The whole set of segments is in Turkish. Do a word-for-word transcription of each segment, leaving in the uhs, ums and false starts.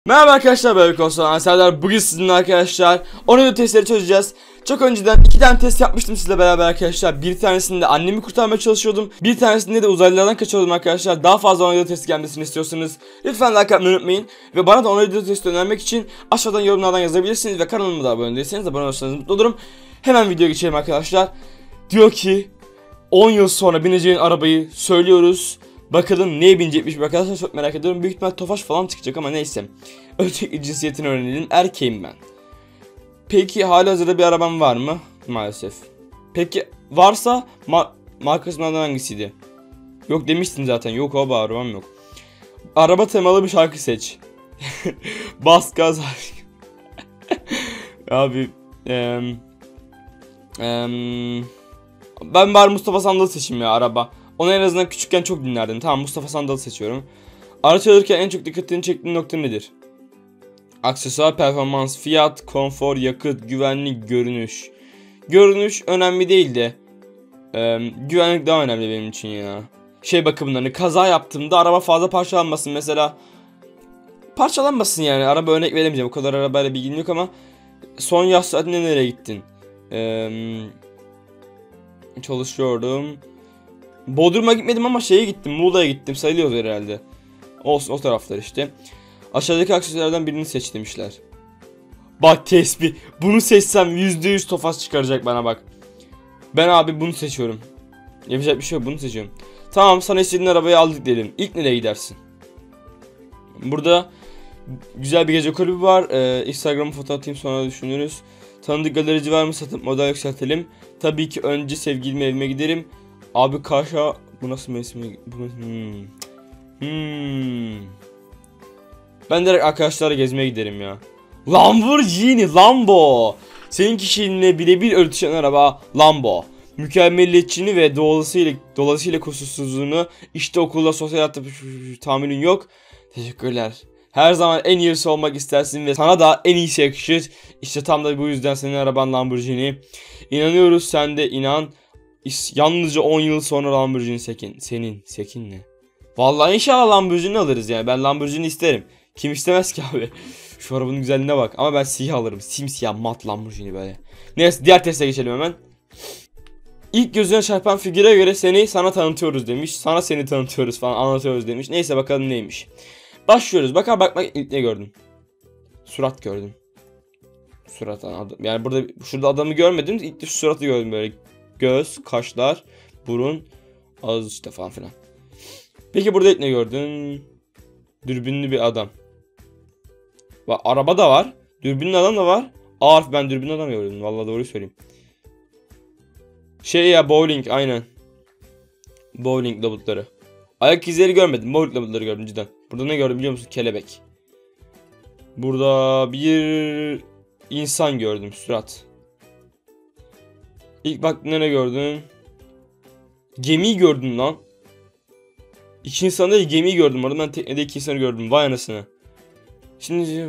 Merhaba arkadaşlar, ben Konsolan Serdar. Bugün sizinle arkadaşlar on testleri çözeceğiz. Çok önceden iki tane test yapmıştım sizle beraber arkadaşlar. Bir tanesinde annemi kurtarmaya çalışıyordum. Bir tanesinde de uzaylılardan kaçıyordum arkadaşlar. Daha fazla on testi gelmesini istiyorsanız lütfen like atmayı unutmayın. Ve bana da on testi önermek için aşağıdan yorumlardan yazabilirsiniz. Ve kanalıma da abone değilseniz abone olursanız mutlu olurum. Hemen videoya geçelim arkadaşlar. Diyor ki on yıl sonra bineceğin arabayı söylüyoruz. Bakalım neye binecekmiş arkadaşlar, çok merak ediyorum. Büyük ihtimal Tofaş falan çıkacak ama neyse. Öncelikle cinsiyetini öğrenelim. Erkeğim ben. Peki halihazırda bir arabam var mı? Maalesef. Peki varsa ma markasından hangisiydi? Yok demiştin zaten. Yok abi, arabam yok. Araba temalı bir şarkı seç. Bas gaz. Abi em, em, ben bari Mustafa Sandal'ı seçeyim ya, araba. Onu en azından küçükken çok dinlerdim. Tamam, Mustafa Sandal'ı seçiyorum. Araç alırken en çok dikkatini çektiğin nokta nedir? Aksesuar, performans, fiyat, konfor, yakıt, güvenlik, görünüş. Görünüş önemli değil de e, güvenlik daha önemli benim için ya. Şey bakımından, hani kaza yaptığımda araba fazla parçalanmasın mesela. Parçalanmasın yani, araba örnek veremeyeceğim. O kadar arabayla bilgim yok ama son yaz saatinde nereye gittin? Eee... Çalışıyordum. Bodrum'a gitmedim ama şeye gittim, Muğla'ya gittim, sayılıyor herhalde. Olsun, o taraflar işte. Aşağıdaki aksesuarlardan birini seç demişler. Bak tespih, bunu seçsem yüzde yüz Tofaş çıkaracak bana bak. Ben abi bunu seçiyorum. Yapacak bir şey yok, bunu seçiyorum. Tamam, sana istediğin arabayı aldık diyelim. İlk nereye gidersin? Burada güzel bir gece kulübü var. Ee, Instagram'a fotoğraf atayım, sonra düşünürüz. Tanıdık galerici var mı, satıp model yükseltelim. Tabii ki önce sevgilime, evime giderim. Abi karşı bu nasıl mevsim? Hmm. Hmm. Ben direkt arkadaşlarla gezmeye giderim ya. Lamborghini, Lambo. Senin kişiliğinle birebir örtüşen araba Lambo. Mükemmelliyetçini ve dolayısıyla dolayısıyla kusursuzluğunu işte okulda, sosyal hayatta tahminin yok. Teşekkürler. Her zaman en iyisi olmak istersin ve sana da en iyisi yakışır. İşte tam da bu yüzden senin araban Lamborghini. İnanıyoruz, sen de inan. Yalnızca on yıl sonra Lamborghini sekin. Senin, sekin ne? Vallahi inşallah Lamborghini alırız yani. Ben Lamborghini isterim. Kim istemez ki abi? Şu arabanın güzelliğine bak. Ama ben siyah alırım. Simsiyah mat Lamborghini böyle. Neyse, diğer teste geçelim hemen. İlk gözüne çarpan figüre göre seni sana tanıtıyoruz demiş. Sana seni tanıtıyoruz falan, anlatıyoruz demiş. Neyse bakalım neymiş. Başlıyoruz. Bakar bakmak ilk ne gördün? Surat gördüm. Surat adam. Yani burada şurada adamı görmedim. İlk de şu suratı gördüm böyle. Göz, kaşlar, burun, ağız işte falan filan. Peki burada ilk ne gördün? Dürbünlü bir adam. Bak, araba da var. Dürbünlü adam da var. Arif, ben dürbünlü adam gördüm. Vallahi doğruyu söyleyeyim. Şey ya, bowling aynen. Bowling labutları. Ayak izleri görmedim. Bowling labutları gördüm cidden. Burada ne gördüm biliyor musun? Kelebek. Burada bir insan gördüm. Surat. İlk bak ne gördün? Gemiyi gördüm lan. İki insan değil, gemiyi gördüm. Orada ben teknede iki insanı gördüm. Vay anasını. Şimdi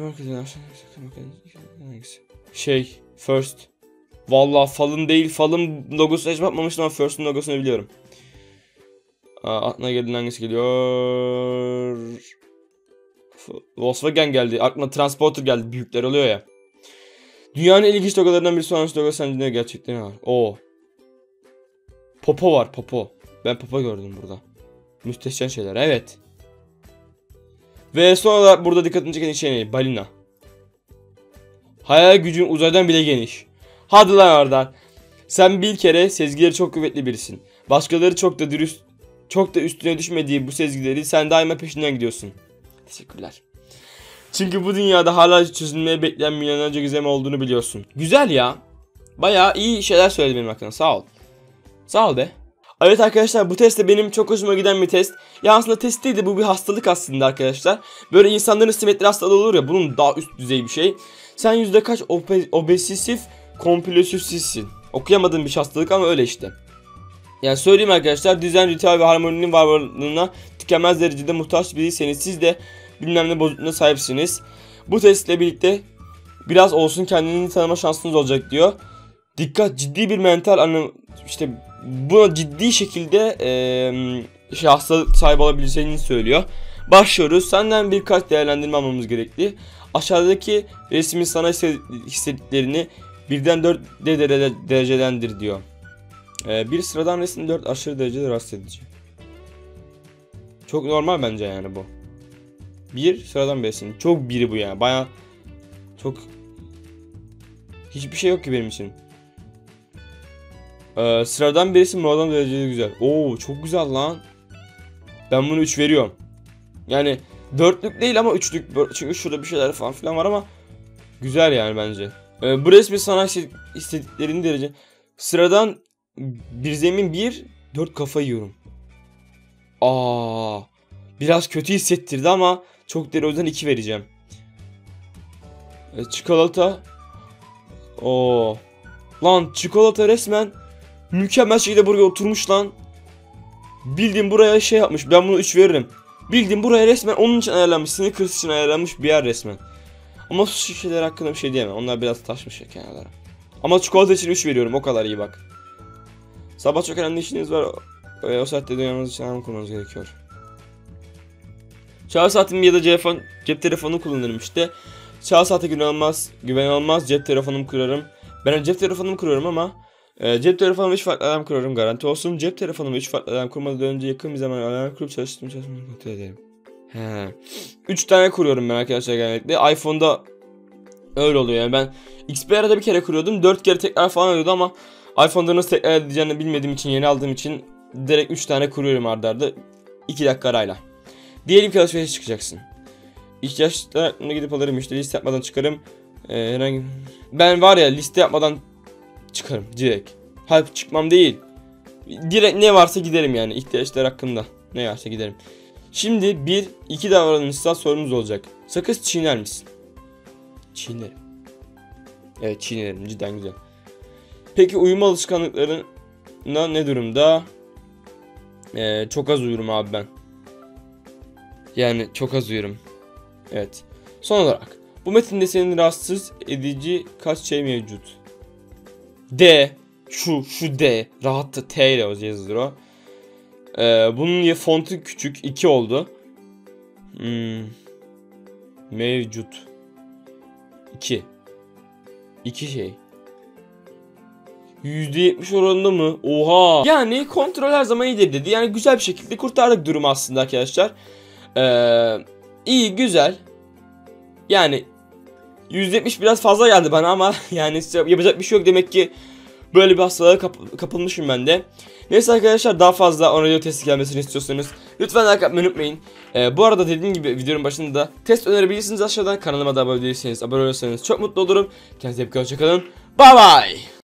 şey first. Vallahi Fallen değil. Fallen logosuna hiç bakmamıştım ama First'ın logosunu biliyorum. Aa, aklına gelen hangisi geliyor? Volkswagen geldi. Aklıma Transporter geldi. Büyükler oluyor ya. Dünyanın en ilginç logolarından birisi olan logo sence ne gerçekten ne var? Oo. Popo var, Popo. Ben Popo gördüm burada. Müstehcen şeyler, evet. Ve sonra da burada dikkatini çeken şey ne? Balina. Hayal gücün uzaydan bile geniş. Hadi lan oradan. Sen bir kere sezgileri çok kuvvetli birisin. Başkaları çok da dürüst, çok da üstüne düşmediği bu sezgileri sen daima peşinden gidiyorsun. Teşekkürler. Çünkü bu dünyada hala çözülmeye bekleyen milyonlarca gizem olduğunu biliyorsun. Güzel ya. Bayağı iyi şeyler söyledi benim hakkında. Sağ ol. Sağ ol be. Evet arkadaşlar, bu test de benim çok hoşuma giden bir test. Ya aslında test değil de bu bir hastalık aslında arkadaşlar. Böyle insanların simetri hastalığı olur ya, bunun daha üst düzey bir şey. Sen yüzde kaç obe obsesif kompulsifsin. Okuyamadığım bir hastalık ama öyle işte. Yani söyleyeyim arkadaşlar, düzen, ritüel ve harmoninin varlığına tükenmez derecede muhtaç biriyseniz siz de bilmem ne bozukluğuna sahipsiniz. Bu testle birlikte biraz olsun kendini tanıma şansınız olacak diyor. Dikkat, ciddi bir mental anı işte buna ciddi şekilde e, şey, hastalık sahibi olabileceğini söylüyor. Başlıyoruz. Senden birkaç değerlendirme almamız gerekli. Aşağıdaki resmin sana hissettiklerini birden dört derecelendir diyor. Ee, bir sıradan resim, dört aşırı derecede rahatsız edici. Çok normal bence yani bu. Bir sıradan bir resim. Çok biri bu yani. Baya çok hiçbir şey yok ki benim için. Ee, sıradan bir resim, sıradan derecede güzel. Oo çok güzel lan. Ben bunu üç veriyorum. Yani dörtlük değil ama üçlük. Çünkü şurada bir şeyler falan filan var ama güzel yani bence. Ee, bu resmi sana istediklerini derece. Sıradan bir zemin bir, dört kafa yiyorum. Aa, biraz kötü hissettirdi ama çok deri, o yüzden iki vereceğim. Ee, çikolata. Oo. Lan çikolata resmen mükemmel şekilde buraya oturmuş lan. Bildiğim buraya şey yapmış. Ben bunu üç veririm. Bildiğim buraya resmen onun için ayarlanmış. Snickers için ayarlanmış bir yer resmen. Ama su şişeleri hakkında bir şey diyemem. Onlar biraz taşmış ya kenarlara. Ama çikolata için üç veriyorum. O kadar iyi bak. Sabah çok önemli işiniz var. O, o saatte dünyanız için alarm kurmanız gerekiyor. Çağrı saatim ya da telefon, cep telefonu kullanırım işte. Çağrı saate güvenilmez, güvenilmez cep telefonumu kurarım. Ben cep telefonumu kuruyorum ama e, cep telefonumu üç farklı alarm kurarım, garanti olsun. Cep telefonumu üç farklı alarm kurmadan önce yakın bir zaman alarm kurup çalıştım çalıştığımı kontrol ederim. He. üç tane kuruyorum ben arkadaşlar genellikle. iPhone'da öyle oluyor yani. Ben X P R'da bir kere kuruyordum. dört kere tekrar falan oluyordu ama iPhone'da nasıl tekrar edeceğini bilmediğim için, yeni aldığım için direkt üç tane kuruyorum arda arda. iki dakika arayla. Diyelim ki alışverişe çıkacaksın. İhtiyaçlar hakkında gidip alırım, işte liste yapmadan çıkarım. Ee, herhangi... Ben var ya, liste yapmadan çıkarım direkt. Hayır, çıkmam değil. Direkt ne varsa giderim yani, ihtiyaçlar hakkında. Ne varsa giderim. Şimdi bir iki davranışsal sorumuz olacak. Sakız çiğner misin? Çiğnerim. Evet, çiğnerim, cidden güzel. Peki uyuma alışkanlıklarına ne durumda? Ee, çok az uyurum abi ben. Yani çok az uyurum. Evet. Son olarak bu metinde senin rahatsız edici kaç şey mevcut? D. Şu şu D. Rahatta T ile yazılır o. Ee, bunun ya fontu küçük, iki oldu. Hmm. Mevcut. iki. iki şey. yüzde yetmiş oranında mı? Oha. Yani kontrol her zaman iyidir dedi. Yani güzel bir şekilde kurtardık durumu aslında arkadaşlar. Ee, iyi, güzel. Yani yüzde yetmiş biraz fazla geldi bana ama yani yapacak bir şey yok, demek ki böyle bir hastalığa kap kapılmışım ben de. Neyse arkadaşlar, daha fazla on radio testi gelmesini istiyorsanız lütfen like atmayı unutmayın. Ee, bu arada dediğim gibi videonun başında test önerebilirsiniz aşağıdan. Kanalıma da abone değilseniz abone olursanız çok mutlu olurum. Kendinize iyi bakın, hoşça kalın. Bye bye.